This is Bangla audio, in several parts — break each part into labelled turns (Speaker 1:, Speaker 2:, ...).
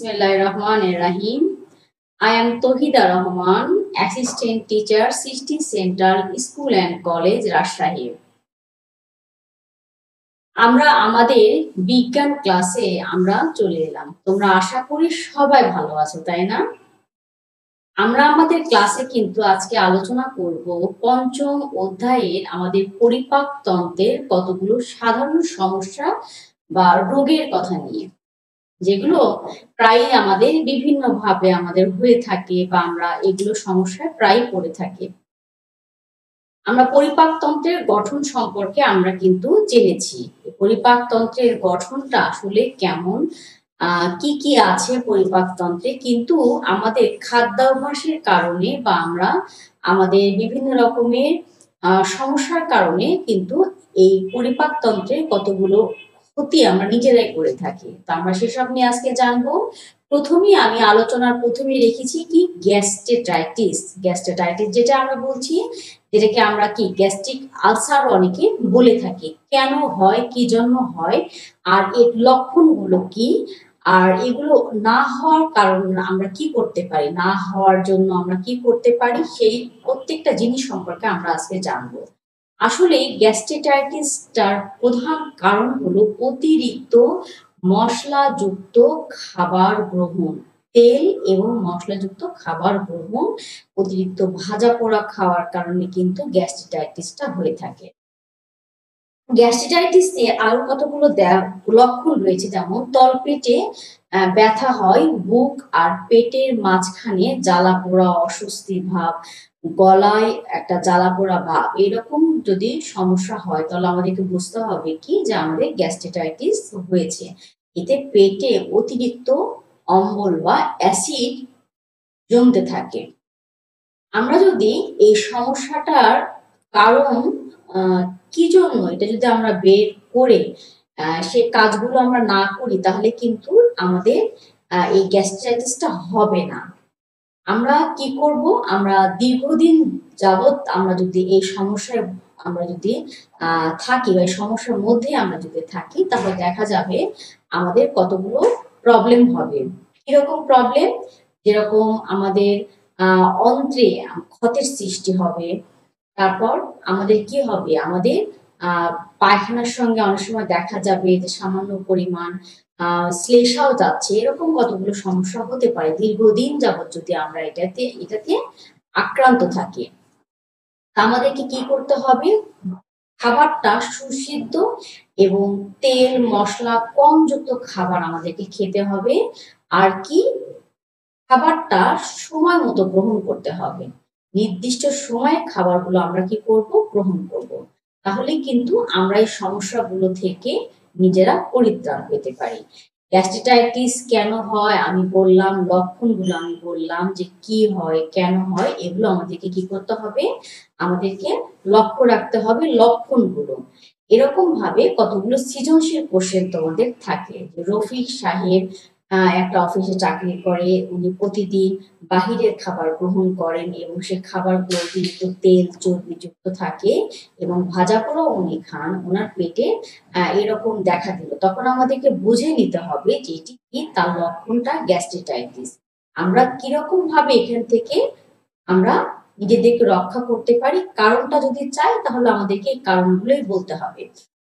Speaker 1: Bismillahirrahmanirrahim. I am Tohida Rahman, Assistant Teacher, Srishti Central School and College, Rajshahi. আমরা আমাদের বিজ্ঞান ক্লাসে আমরা চলে এলাম। তোমরা আশা করি সবাই ভালো আছো, তাই না? আমরা আমাদের ক্লাসে কিন্তু আজকে আলোচনা করব পঞ্চম অধ্যায়ের আমাদের পরিপাক তন্ত্রের কতগুলো সাধারণ সমস্যা বা রোগের কথা নিয়ে, যেগুলো প্রায় আমাদের বিভিন্নভাবে আমাদের হয়ে থাকে বা আমরা এগুলো সমস্যায় প্রায় পড়ে থাকি। আমরা পরিপাকতন্ত্রের গঠন সম্পর্কে আমরা কিন্তু জেনেছি। পরিপাকতন্ত্রের গঠনটা আসলে কেমন, কি কি আছে পরিপাকতন্ত্রে, কিন্তু আমাদের খাদ্যাভ্যাসের কারণে বা আমরা আমাদের বিভিন্ন রকমের সমস্যার কারণে কিন্তু এই পরিপাকতন্ত্রের কতগুলো ক্ষতি আমরা নিজেরাই করে থাকি। তো আমরা সেসব নিয়ে আজকে জানবো। প্রথমেই আমি আলোচনার প্রথমেই রেখেছি কি গ্যাস্ট্রেটাইটিস। গ্যাস্ট্রেটাইটিস যেটা আমরা বলছি, যেটাকে আমরা কি গ্যাস্ট্রিক আলসার অনেকে বলে থাকি। কেন হয়, কি জন্য হয়, আর এর লক্ষণগুলো কি, আর এগুলো না হওয়ার কারণ আমরা কি করতে পারি, না হওয়ার জন্য আমরা কি করতে পারি, সেই প্রত্যেকটা জিনিস সম্পর্কে আমরা আজকে জানবো। আসলে গ্যাস্ট্রেটাইটিসটার প্রধান কারণ হলো অতিরিক্ত মশলাযুক্ত খাবার গ্রহণ। তেল এবং মশলাযুক্ত খাবার গ্রহণ, অতিরিক্ত ভাজা পোড়া খাওয়ার কারণে কিন্তু গ্যাস্ট্রেটাইটিসটা হয়ে থাকে। গ্যাস্ট্রেটাইটিসে আরো কতগুলো লক্ষণ রয়েছে, যেমন তলপেটে ব্যথা হয়, বুক আর পেটের মাঝখানে জ্বালা পোড়া অস্বস্তি ভাব, গলায় একটা জ্বালা পোড়া ভাব, এরকম যদি সমস্যা হয় তাহলে আমাদেরকে বুঝতে হবে কি যে আমাদের গ্যাস্ট্রেটাইটিস হয়েছে। এতে পেটে অতিরিক্ত অম্বল বা অ্যাসিড জমতে থাকে। আমরা যদি এই সমস্যাটার কারণ কি জন্য এটা যদি আমরা বের করে সে কাজগুলো আমরা না করি, তাহলে কিন্তু আমাদের এই গ্যাস্ট্রাইটিসটা হবে না। আমরা কি করব, আমরা দীর্ঘদিন যাবত আমরা যদি এই সমস্যায় আমরা যদি থাকি বা এই সমস্যার মধ্যে আমরা যদি থাকি, তাহলে দেখা যাবে আমাদের কতগুলো প্রবলেম হবে। কিরকম প্রবলেম? যেরকম আমাদের অন্ত্রে ক্ষতের সৃষ্টি হবে। তারপর আমাদের কি হবে, আমাদের পায়খানার সঙ্গে অনেক সময় দেখা যাবে যে সামান্য পরিমাণ শ্লেষাও যাচ্ছে। এরকম কতগুলো সমস্যা হতে পারে দীর্ঘদিন যাবত যদি আমরা এটাতে আক্রান্ত থাকি। আমাদেরকে কি করতে হবে, খাবারটা সুসিদ্ধ এবং তেল মশলা কম যুক্ত খাবার আমাদেরকে খেতে হবে। আর কি, খাবারটা সময় মতো গ্রহণ করতে হবে। নির্দিষ্ট সময়ে খাবারগুলো আমরা কি করব, গ্রহণ করব। তাহলে কিন্তু আমরা এই সমস্যাগুলো থেকে নিজেরা পরিত্রাণ পেতে পারি। গ্যাস্ট্রেটাইটিস কেন হয় আমি বললাম, লক্ষণগুলো আমি বললাম যে কি হয়, কেন হয়, এগুলো আমাদেরকে কি করতে হবে, আমাদেরকে লক্ষ্য রাখতে হবে লক্ষণগুলো। এরকম ভাবে কতগুলো সৃজনশীল কোশ্চেন তোমাদের থাকে। রফিক সাহেব একটা অফিসে চাকরি করে, উনি প্রতিদিন বাহিরের খাবার গ্রহণ করেন এবং সে খাবারগুলো অতিরিক্ত তেল চর্বিযুক্ত থাকে এবং ভাজা পোড়াও উনি খান, ওনার পেটে এরকম দেখা দিল। তখন আমাদেরকে বুঝে নিতে হবে যে এটি কি, তার লক্ষণটা গ্যাস্ট্রেটাইটিস। আমরা কিরকম ভাবে এখান থেকে আমরা নিজেদেরকে রক্ষা করতে পারি, কারণটা যদি চাই তাহলে আমাদেরকে এই কারণগুলোই বলতে হবে।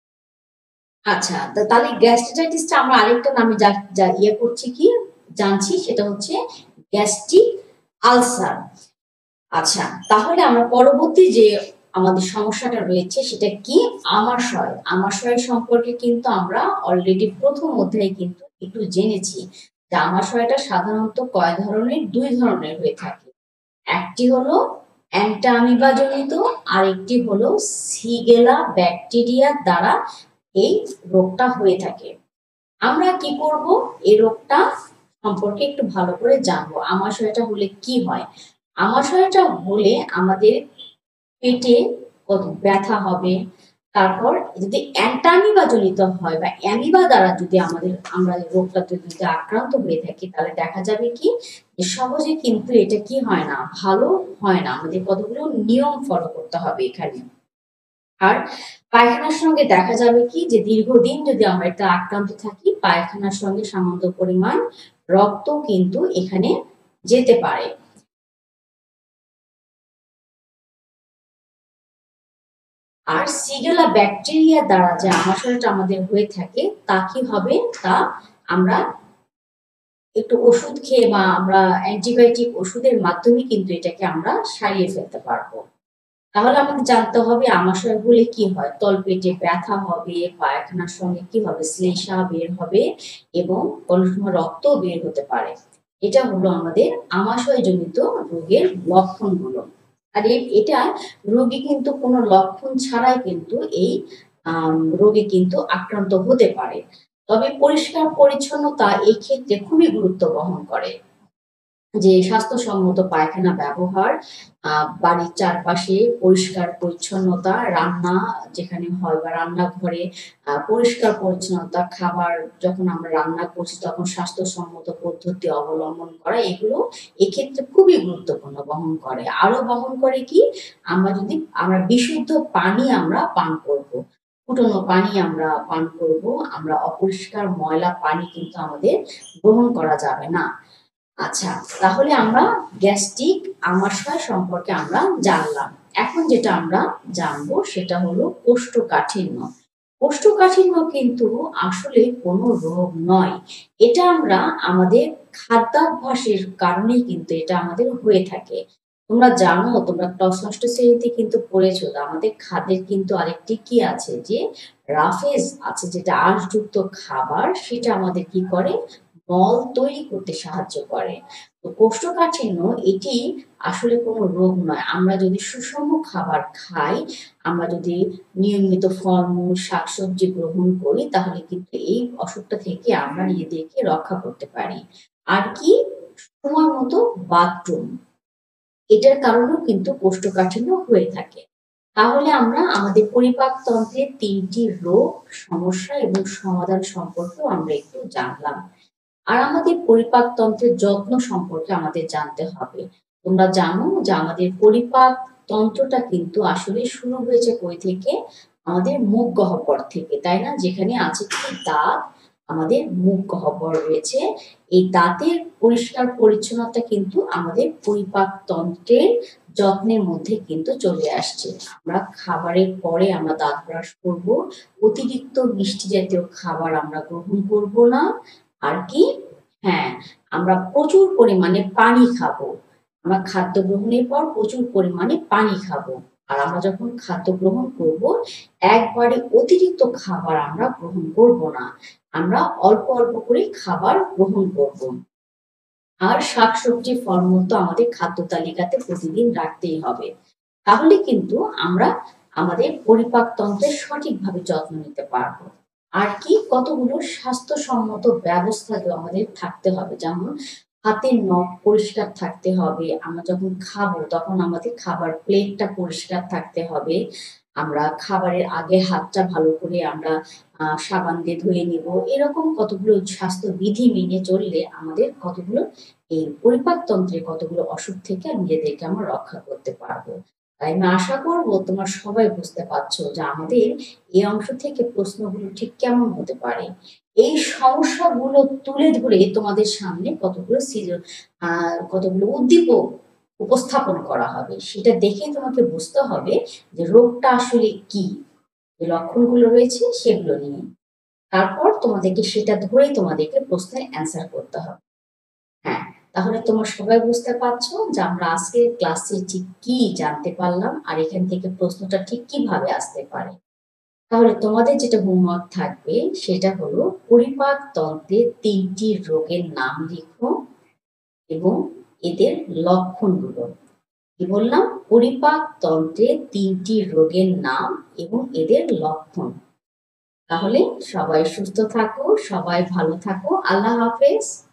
Speaker 1: আচ্ছা, তাহলে গ্যাস্ট্রেটাইটিসটা আমরা আরেকটা নামে যা ইয়ে করছি কি জানছি, সেটা হচ্ছে গ্যাস্ট্রিক আলসার। আচ্ছা, তাহলে আমরা পরবর্তী যে আমাদের সমস্যাটা রয়েছে সেটা কি, আমাশয়। আমাশয় সম্পর্কে কিন্তু আমরা অলরেডি প্রথম অধ্যায়ে কিন্তু একটু জেনেছি যে আমাশয়টা সাধারণত কয় ধরনের, দুই ধরনের হয়ে থাকে। একটি হলো অ্যান্টামিবা জনিত, আর একটি হলো সিগেলা ব্যাকটেরিয়া দ্বারা এই রোগটা হয়ে থাকে। আমরা কি করব, এই রোগটা সম্পর্কে একটু ভালো করে জানবো। আমাশয়টা হলে কি হয়? আমাশয়টা হলে আমাদের পেটে ব্যথা হবে। তারপর যদি অ্যান্টামিবা জনিত হয় বা অ্যামিবা দ্বারা যদি আমরা রোগটাতে যদি আক্রান্ত হয়ে থাকি, তাহলে দেখা যাবে কি যে সহজে কিন্তু এটা কি হয় না, ভালো হয় না। আমাদের কতগুলো নিয়ম ফলো করতে হবে এখানে। আর পায়খানার সঙ্গে দেখা যাবে কি যে দীর্ঘদিন যদি আমরা এটা আক্রান্ত থাকি, পায়খানার সঙ্গে সামান্য পরিমাণ রক্ত কিন্তু এখানে যেতে পারে। আর সিগেলা ব্যাকটেরিয়া দ্বারা যে আমাশয়টা আমাদের হয়ে থাকে তা কি হবে, তা আমরা একটু ওষুধ খেয়ে বা আমরা অ্যান্টিবায়োটিক ওষুধের মাধ্যমে কিন্তু এটাকে আমরা সারিয়ে ফেলতে পারবো। তাহলে আমাদের জানতে হবে আমাশয় হলে কি হয়, তলপেটে ব্যথা হবে, পায়খানার সঙ্গে কি হবে, শ্লেষ্মা বের হবে এবং কোনো সময় রক্তও বের হতে পারে। এটা হলো আমাদের আমাশয়জনিত রোগের লক্ষণগুলো। আর এটা রোগী কিন্তু কোনো লক্ষণ ছাড়াই কিন্তু এই রোগে কিন্তু আক্রান্ত হতে পারে। তবে পরিষ্কার পরিচ্ছন্নতা এই ক্ষেত্রে খুবই গুরুত্ব বহন করে। যে স্বাস্থ্যসম্মত পায়খানা ব্যবহার, বাড়ির চারপাশে পরিষ্কার পরিচ্ছন্নতা, রান্না যেখানে হয় বা রান্নাঘরে পরিষ্কার পরিচ্ছন্নতা, খাবার যখন আমরা রান্না করছি তখন স্বাস্থ্যসম্মত পদ্ধতি অবলম্বন করা, এগুলো এক্ষেত্রে খুবই গুরুত্বপূর্ণ বহন করে। আরো বহন করে কি, আমরা বিশুদ্ধ পানি আমরা পান করব, ফুটানো পানি আমরা পান করব, আমরা অপরিষ্কার ময়লা পানি কিন্তু আমাদের গ্রহণ করা যাবে না। আচ্ছা, তাহলে আমরা গ্যাস্ট্রিক আমাশয় সম্পর্কে আমরা জানলাম। এখন যেটা আমরা জানবো সেটা হলো কোষ্ঠকাঠিন্য। কোষ্ঠকাঠিন্য কিন্তু আসলে কোনো রোগ নয়। এটা আমরা আমাদের খাদ্যাভ্যাসের কারণেই কিন্তু এটা আমাদের হয়ে থাকে। তোমরা জানো, তোমরা ক্লাস ৬ষ্ঠ শ্রেণীতে কিন্তু পড়েছো যে আমাদের খাদ্যের কিন্তু আরেকটি কি আছে, যে রাফেজ আছে, যেটা আঁশযুক্ত খাবার সেটা আমাদের কি করে, মল তৈরি করতে সাহায্য করে। তো কোষ্ঠকাঠিন্য এটি আসলে কোনো রোগ নয়। আমরা যদি সুষম খাবার খাই, আমরা যদি নিয়মিত ফলমূল, শাকসবজি গ্রহণ করি তাহলে কিন্তু এই অসুখটা থেকে আমরা নিজেদেরকে রক্ষা করতে পারি। আর কি, সময় মতো বাথরুম, এটার কারণেও কিন্তু কোষ্ঠকাঠিন্য হয়ে থাকে। তাহলে আমরা আমাদের পরিপাকতন্ত্রের ৩টি রোগ, সমস্যা এবং সমাধান সম্পর্কেও আমরা একটু জানলাম। আর আমাদের পরিপাকতন্ত্রের যত্ন সম্পর্কে আমাদের জানতে হবে। তোমরা জানো যে আমাদের পরিপাক তন্ত্রটা কিন্তু আসলে শুরু হয়েছে কই থেকে, আমাদের মুখ গহ্বর থেকে, তাই না? যেখানে আছে কি, দাঁত, আমাদের মুখ গহ্বর রয়েছে। এই দাঁতের পরিষ্কার পরিচ্ছন্নতা কিন্তু আমাদের পরিপাক তন্ত্রের যত্নের মধ্যে কিন্তু চলে আসছে। আমরা খাবারের পরে আমরা দাঁত ব্রাশ করব, অতিরিক্ত মিষ্টি জাতীয় খাবার আমরা গ্রহণ করব না। আর কি, হ্যাঁ, আমরা প্রচুর পরিমাণে পানি খাবো। আমরা খাদ্য গ্রহণের পর প্রচুর পরিমাণে পানি খাবো। আর আমরা যখন খাদ্য গ্রহণ করব, একবারে অতিরিক্ত খাবার আমরা গ্রহণ করব না। আমরা অল্প অল্প করে খাবার গ্রহণ করব। আর শাকসবজি, ফলমূল তো আমাদের খাদ্য তালিকাতে প্রতিদিন রাখতেই হবে। তাহলে কিন্তু আমরা আমাদের পরিপাকতন্ত্রের সঠিকভাবে যত্ন নিতে পারবো। আর কি, কতগুলো স্বাস্থ্যসম্মত ব্যবস্থা আমাদের থাকতে হবে, যেমন হাতের নখ পরিষ্কার থাকতে হবে, আমরা যখন খাবো তখন আমাদের খাবার প্লেটটা পরিষ্কার থাকতে হবে, আমরা খাবারের আগে হাতটা ভালো করে আমরা সাবান দিয়ে ধুয়ে নিব। এরকম কতগুলো স্বাস্থ্যবিধি মেনে চললে আমাদের কতগুলো এই পরিপাকতন্ত্রের কতগুলো অসুখ থেকে নিজেদেরকে আমরা রক্ষা করতে পারবো। তাই আমি আশা করব তোমরা সবাই বুঝতে পারছো যে আমাদের এই অংশ থেকে প্রশ্নগুলো ঠিক কেমন হতে পারে। এই সমস্যাগুলো তুলে ধরে তোমাদের সামনে কতগুলো উদ্দীপক উপস্থাপন করা হবে, সেটা দেখে তোমাকে বুঝতে হবে যে রোগটা আসলে কি, যে লক্ষণগুলো রয়েছে সেগুলো নিয়ে। তারপর তোমাদেরকে সেটা ধরেই তোমাদেরকে প্রশ্নের অ্যান্সার করতে হবে। হ্যাঁ, তাহলে তোমরা সবাই বুঝতে পারছো যে আমরা আজকের ক্লাসে ঠিক কি জানতে পারলাম আর এখান থেকে প্রশ্নটা ঠিক কিভাবে আসতে পারে। তাহলে তোমাদের যেটা হোমওয়ার্ক থাকবে সেটা হলো পরিপাকতন্ত্রের ৩টি রোগের নাম লিখো এবং এদের লক্ষণগুলো। কি বললাম? পরিপাকতন্ত্রের ৩টি রোগের নাম এবং এদের লক্ষণ। তাহলে সবাই সুস্থ থাকো, সবাই ভালো থাকো। আল্লাহ হাফেজ।